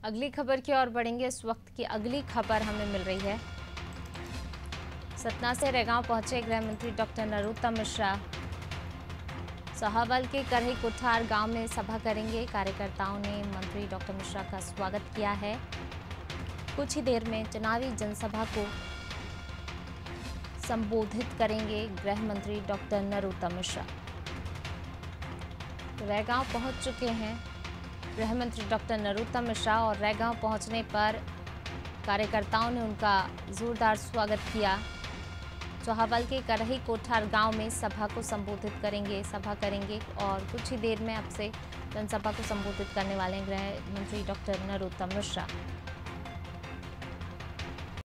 अगली खबर की ओर बढ़ेंगे। इस वक्त की अगली खबर हमें मिल रही है। सतना से रैगांव पहुंचे गृह मंत्री डॉक्टर नरोत्तम मिश्रा। सहावल के करही कुठार गांव में सभा करेंगे। कार्यकर्ताओं ने मंत्री डॉक्टर मिश्रा का स्वागत किया है। कुछ ही देर में चुनावी जनसभा को संबोधित करेंगे गृह मंत्री डॉक्टर नरोत्तम मिश्रा। रैगांव पहुंच चुके हैं गृह मंत्री डॉक्टर नरोत्तम मिश्रा और रैगांव पहुंचने पर कार्यकर्ताओं ने उनका जोरदार स्वागत किया। चौहावल के करही कोठार गांव में सभा को संबोधित करेंगे और कुछ ही देर में अब से जनसभा को संबोधित करने वाले हैं गृह मंत्री डॉक्टर नरोत्तम मिश्रा।